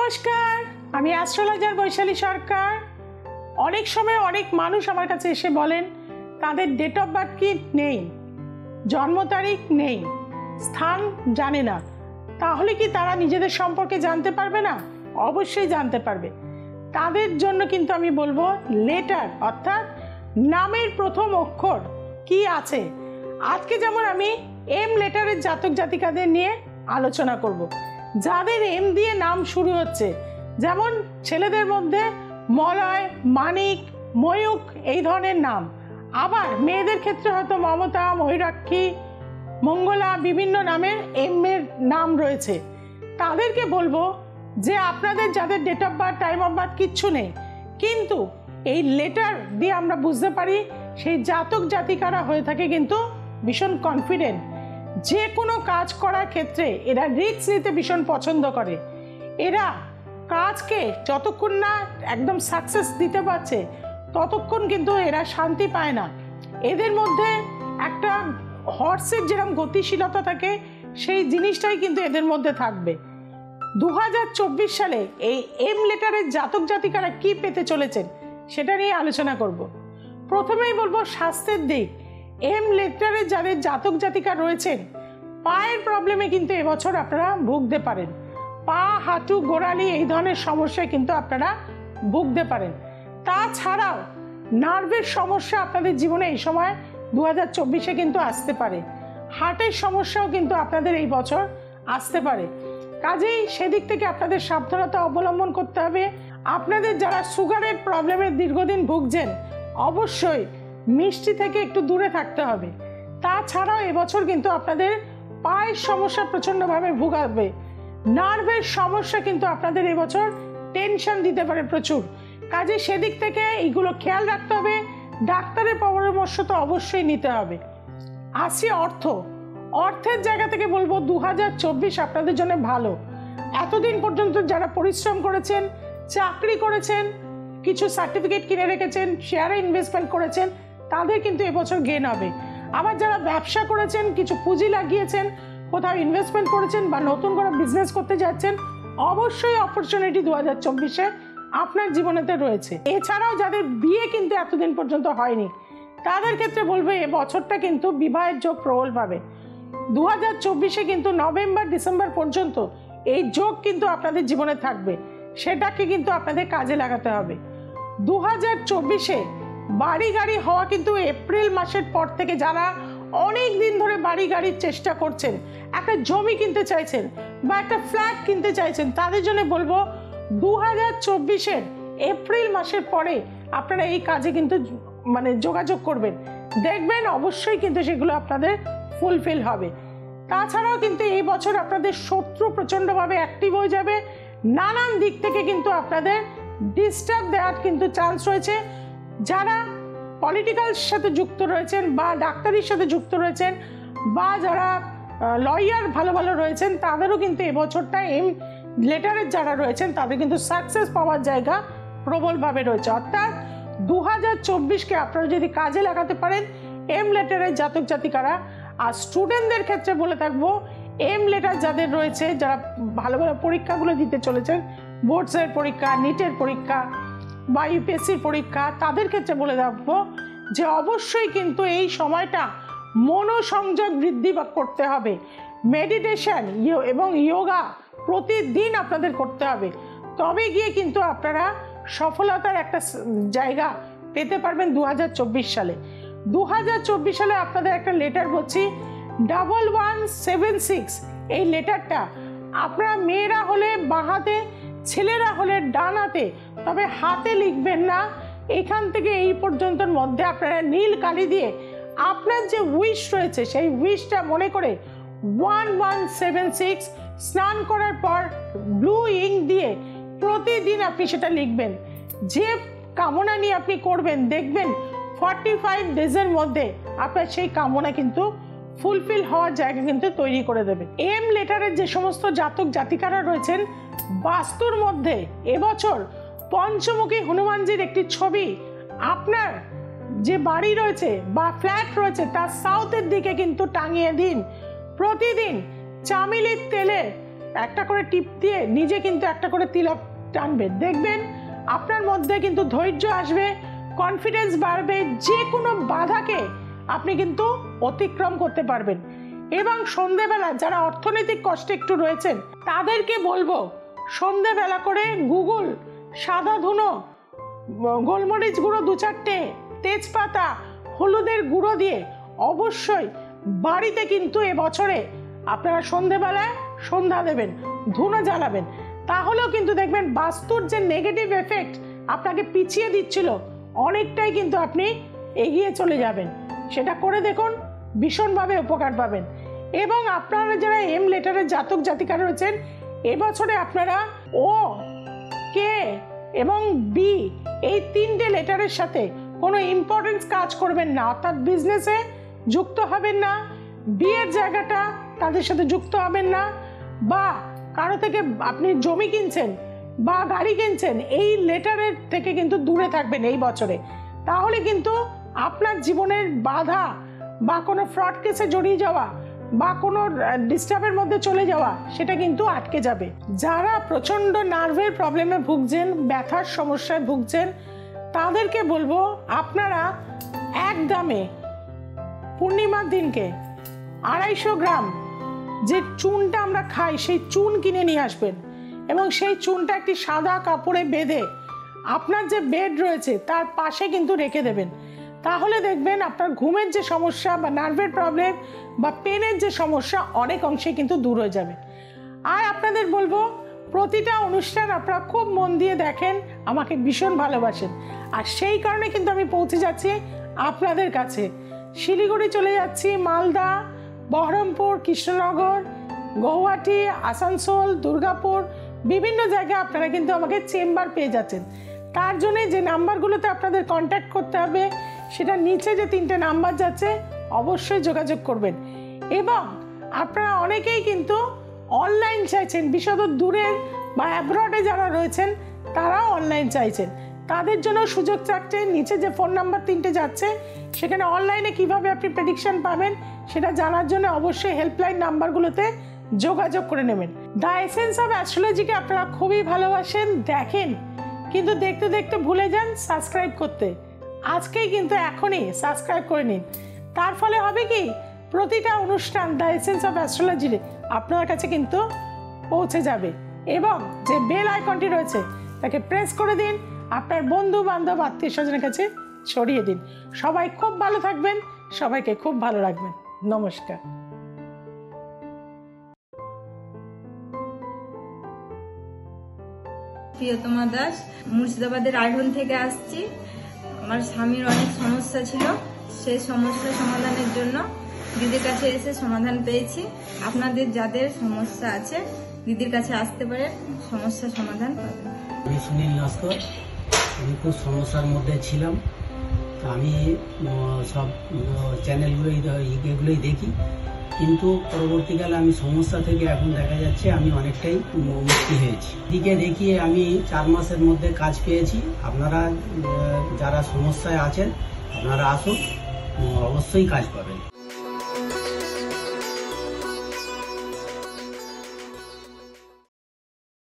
নমস্কার, আমি অ্যাস্ট্রোলজার বৈশালী সরকার। অনেক সময় অনেক মানুষ আমার কাছে এসে বলেন তাদের ডেট অফ বার্থ কি নেই, জন্ম তারিখ নেই, স্থান জানে না। তাহলে কি তারা নিজেদের সম্পর্কে জানতে পারবে না? অবশ্যই জানতে পারবে। তাদের জন্য কিন্তু আমি বলবো লেটার অর্থাৎ নামের প্রথম অক্ষর কি আছে। আজকে যেমন আমি এম লেটারের জাতক জাতিকাদের নিয়ে আলোচনা করব। যাদের এম দিয়ে নাম শুরু হচ্ছে, যেমন ছেলেদের মধ্যে মলয়, মানিক, ময়ূক এই ধরনের নাম। আবার মেয়েদের ক্ষেত্রে হয়তো মমতা, ময়ূরাক্ষী, মঙ্গলা বিভিন্ন নামের এম এর নাম রয়েছে। তাদেরকে বলবো যে আপনাদের যাদের date of birth, time of birth কিচ্ছু নেই, কিন্তু এই লেটার দিয়ে আমরা বুঝতে পারি সেই জাতক জাতিকারা হয়ে থাকে কিন্তু ভীষণ কনফিডেন্ট। যে কোনো কাজ করার ক্ষেত্রে এরা রিস্ক নিতে ভীষণ পছন্দ করে। এরা কাজকে যতক্ষণ না একদম সাকসেস দিতে পারছে ততক্ষণ কিন্তু এরা শান্তি পায় না। এদের মধ্যে একটা হর্সের যেরকম গতিশীলতা থাকে সেই জিনিসটাই কিন্তু এদের মধ্যে থাকবে। 2024 সালে এই এম লেটারের জাতক জাতিকারা কি পেতে চলেছেন সেটা নিয়ে আলোচনা করব। প্রথমেই বলবো স্বাস্থ্যের দিক। এম লেটারের যাদের জাতক জাতিকা রয়েছেন পায়ের প্রবলেমে কিন্তু এবছর আপনারা ভুগতে পারেন। পা, হাঁটু, গোড়ালি এই ধরনের সমস্যায় কিন্তু আপনারা ভুগতে পারেন। তাছাড়াও নার্ভের সমস্যা আপনাদের জীবনে এই সময় 2024-এ কিন্তু আসতে পারে। হার্টের সমস্যাও কিন্তু আপনাদের এই বছর আসতে পারে। কাজেই সেদিক থেকে আপনাদের সাবধানতা অবলম্বন করতে হবে। আপনাদের যারা সুগারের প্রবলেমে দীর্ঘদিন ভুগছেন অবশ্যই মিষ্টি থেকে একটু দূরে থাকতে হবে। তাছাড়াও এবছর কিন্তু আপনাদের পায়ের সমস্যা প্রচণ্ডভাবে ভোগাবে। নার্ভের সমস্যা কিন্তু আপনাদের এবছর টেনশন দিতে পারে প্রচুর। কাজে সেদিক থেকে এইগুলো খেয়াল রাখতে হবে। ডাক্তারের পরামর্শ তো অবশ্যই নিতে হবে। আসি অর্থের জায়গা থেকে বলবো 2024 আপনাদের জন্য ভালো। এতদিন পর্যন্ত যারা পরিশ্রম করেছেন, চাকরি করেছেন, কিছু সার্টিফিকেট কিনে রেখেছেন, শেয়ারে ইনভেস্টমেন্ট করেছেন, তাদের কিন্তু এবছর গেইন হবে। আবার যারা ব্যবসা করেছেন, কিছু পুঁজি লাগিয়েছেন, কোথাও ইনভেস্টমেন্ট করেছেন বা নতুন করে বিজনেস করতে যাচ্ছেন, অবশ্যই অপরচুনিটি 2024-এ আপনার জীবনেতে রয়েছে। এছাড়াও যাদের বিয়ে কিন্তু এতদিন পর্যন্ত হয়নি তাদের ক্ষেত্রে বলবো এ বছরটা কিন্তু বিবাহের যোগ প্রবল পাবে। 2024-এ কিন্তু নভেম্বর ডিসেম্বর পর্যন্ত এই যোগ কিন্তু আপনাদের জীবনে থাকবে, সেটাকে কিন্তু আপনাদের কাজে লাগাতে হবে। 2024-এ বাড়ি গাড়ি হওয়া কিন্তু এপ্রিল মাসের পর থেকে যারা অনেক দিন ধরে বাড়ি গাড়ির চেষ্টা করছেন, একটা জমি কিনতে চাইছেন বা একটা ফ্ল্যাট কিনতে চাইছেন, তাদের জন্য বলবো 2024-এর এপ্রিল মাসের পরে আপনারা এই কাজে কিন্তু যোগাযোগ করবেন, দেখবেন অবশ্যই কিন্তু সেগুলো আপনাদের ফুলফিল হবে। তাছাড়াও কিন্তু এই বছর আপনাদের শত্রু প্রচণ্ডভাবে অ্যাক্টিভ হয়ে যাবে। নানান দিক থেকে কিন্তু আপনাদের ডিস্টার্ব দেওয়ার কিন্তু চান্স রয়েছে। যারা পলিটিক্যাল সাথে যুক্ত রয়েছেন বা ডাক্তারির সাথে যুক্ত রয়েছেন বা যারা লয়ার ভালো ভালো রয়েছেন তাদেরও কিন্তু এবছরটা এম লেটারের যারা রয়েছেন তাদের কিন্তু সাকসেস পাওয়ার জায়গা প্রবলভাবে রয়েছে। অর্থাৎ 2024-কে আপনারা যদি কাজে লাগাতে পারেন এম লেটারের জাতক জাতিকারা। আর স্টুডেন্টদের ক্ষেত্রে বলে থাকবো এম লেটার যাদের রয়েছে, যারা ভালো ভালো পরীক্ষাগুলো দিতে চলেছেন, বোর্ডসের পরীক্ষা, নিটের পরীক্ষা বা ইউপিএসসির পরীক্ষা, তাদের ক্ষেত্রে বলে রাখবো যে অবশ্যই কিন্তু এই সময়টা মনোসংযোগ বৃদ্ধি করতে হবে। মেডিটেশন এবং যোগা প্রতিদিন আপনাদের করতে হবে, তবে গিয়ে কিন্তু আপনারা সফলতার একটা জায়গা পেতে পারবেন 2024 সালে। 2024 সালে আপনাদের একটা লেটার বলছি 1176। এই লেটারটা আপনারা মেয়েরা হলে বাঁ হাতে, ছেলেরা হলে ডান হাতে, তবে হাতে লিখবেন না। এখান থেকে এই পর্যন্তর মধ্যে আপনারা নীল কালি দিয়ে আপনার যে উইশ রয়েছে সেই উইশটা মনে করে 1176 স্নান করার পর ব্লু ইঙ্ক দিয়ে প্রতিদিন আপনি সেটা লিখবেন। যে কামনা নিয়ে আপনি করবেন দেখবেন 45 ডেজের মধ্যে আপনার সেই কামনা কিন্তু ফুলফিল হওয়ার জায়গা কিন্তু তৈরি করে দেবে। এম লেটারের যে সমস্ত জাতক জাতিকারা রয়েছেন বাস্তুর মধ্যে এবছর পঞ্চমুখী হনুমানজির একটি ছবি আপনার যে বাড়ি রয়েছে বা ফ্ল্যাট রয়েছে তার সাউথের দিকে কিন্তু টাঙিয়ে দিন। প্রতিদিন চামেলির তেলে একটা করে টিপ দিয়ে নিজে কিন্তু একটা করে তিলক টানবেন, দেখবেন আপনার মধ্যে কিন্তু ধৈর্য আসবে, কনফিডেন্স বাড়বে, যে কোনো বাধাকে আপনি কিন্তু অতিক্রম করতে পারবেন। এবং সন্ধেবেলা যারা অর্থনৈতিক কষ্টে একটু রয়েছেন তাদেরকে বলবো সন্ধেবেলা করে গুগল সাদা ধুনো, গোলমরিচ গুঁড়ো 2-4টে, তেজপাতা, হলুদের গুঁড়ো দিয়ে অবশ্যই বাড়িতে কিন্তু এবছরে আপনারা সন্ধেবেলায় সন্ধ্যা দেবেন, ধুনো জ্বালাবেন। তাহলেও কিন্তু দেখবেন বাস্তুর যে নেগেটিভ এফেক্ট আপনাকে পিছিয়ে দিচ্ছিল অনেকটাই কিন্তু আপনি এগিয়ে চলে যাবেন। সেটা করে দেখুন, ভীষণভাবে উপকার পাবেন। এবং আপনারা যারা এম লেটারের জাতক জাতিকা রয়েছেন এবছরে আপনারা ও, কে এবং বি এই 3টে লেটারের সাথে কোনো ইম্পর্টেন্স কাজ করবেন না, অর্থাৎ বিজনেসে যুক্ত হবেন না, বিয়ের জায়গাটা তাদের সাথে যুক্ত হবেন না, বা কারো থেকে আপনি জমি কিনছেন বা গাড়ি কিনছেন এই লেটারের থেকে কিন্তু দূরে থাকবেন এই বছরে। তাহলে কিন্তু আপনার জীবনের বাধা বা কোনো ফ্রড কেসে জড়িয়ে যাওয়া বা কোনো ডিস্টার্বের মধ্যে চলে যাওয়া সেটা কিন্তু আটকে যাবে। যারা প্রচণ্ড নার্ভের প্রবলেমে ভুগছেন, ব্যথার সমস্যায় ভুগছেন, তাদেরকে বলবো আপনারা এক দামে পূর্ণিমার দিনকে 250 গ্রাম যে চুনটা আমরা খাই সেই চুন কিনে নিয়ে আসবেন এবং সেই চুনটা একটি সাদা কাপড়ে বেঁধে আপনার যে বেড রয়েছে তার পাশে কিন্তু রেখে দেবেন। তাহলে দেখবেন আপনার ঘুমের যে সমস্যা বা নার্ভের প্রবলেম বা পেনের যে সমস্যা অনেক অংশে কিন্তু দূর হয়ে যাবে। আর আপনাদের বলবো প্রতিটা অনুষ্ঠান আপনারা খুব মন দিয়ে দেখেন, আমাকে ভীষণ ভালোবাসেন, আর সেই কারণে কিন্তু আমি পৌঁছে যাচ্ছি আপনাদের কাছে। শিলিগুড়ি চলে যাচ্ছি, মালদা, বহরমপুর, কৃষ্ণনগর, গৌহাটি, আসানসোল, দুর্গাপুর, বিভিন্ন জায়গায় আপনারা কিন্তু আমাকে চেম্বার পেয়ে যাচ্ছেন। তার জন্যে যে নাম্বারগুলোতে আপনাদের কন্ট্যাক্ট করতে হবে সেটা নিচে যে 3টে নাম্বার যাচ্ছে অবশ্যই যোগাযোগ করবেন। এবং আপনারা অনেকেই কিন্তু অনলাইন চাইছেন, বিশেষত দূরের বা অ্যাব্রডে যারা রয়েছেন তারাও অনলাইন চাইছেন, তাদের জন্য সুযোগ থাকছে। নিচে যে ফোন নাম্বার 3টে যাচ্ছে সেখানে অনলাইনে কিভাবে আপনি প্রেডিকশন পাবেন সেটা জানার জন্য অবশ্যই হেল্পলাইন নাম্বারগুলোতে যোগাযোগ করে নেবেন। দ্য এসেন্স অফ অ্যাস্ট্রোলজিকে আপনারা খুবই ভালোবাসেন, দেখেন, কিন্তু দেখতে দেখতে ভুলে যান সাবস্ক্রাইব করতে। আজকেই কিন্তু এখনই সাবস্ক্রাইব করে নিন, তার ফলে হবে কি প্রতিটা অনুষ্ঠান দ্য এসেন্স অফ অ্যাস্ট্রোলজি আপনার কাছে কিন্তু পৌঁছে যাবে। এবং যে বেল আইকনটি রয়েছে তাকে প্রেস করে দিন, আপনার বন্ধু বান্ধব আত্মীয় স্বজনের কাছে ছড়িয়ে দিন। সবাই খুব ভালো থাকবেন, সবাইকে খুব ভালো রাখবেন। নমস্কার। প্রিয়তমা দাস, মুর্শিদাবাদের রায়গঞ্জ থেকে আসছি। আমার স্বামীর অনেক সমস্যা ছিল, সেই সমস্যা সমাধানের জন্য দিদির কাছে এসে সমাধান পেয়েছি। আপনাদের যাদের সমস্যা আছে দিদির কাছে আসতে পারেন, সমস্যা সমাধান পাবেন। আমি সুনীল নস্কর, আমি খুব সমস্যার মধ্যে ছিলাম। আমি সব চ্যানেলগুলোই দেখি, কিন্তু পরবর্তীকালে আমি সমস্যা থেকে এখন দেখা যাচ্ছে আমি অনেকটাই মুক্তি হয়েছি। দিকে দেখিয়ে আমি 4 মাসের মধ্যে কাজ পেয়েছি। আপনারা যারা সমস্যায় আছেন আপনারা আসুন, অবশ্যই কাজ পাবেন।